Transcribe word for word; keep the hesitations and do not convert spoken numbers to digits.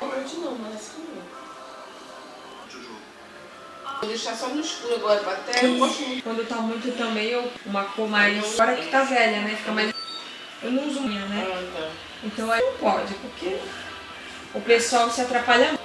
Verde não, mas assim não. Vou deixar só no escuro agora pra terra. Eu gosto muito. Quando tá muito também, eu uma cor mais... Agora que tá velha, né? Fica mais... Eu não uso unha, né? Ah, tá. Então aí não pode, porque o pessoal se atrapalha muito.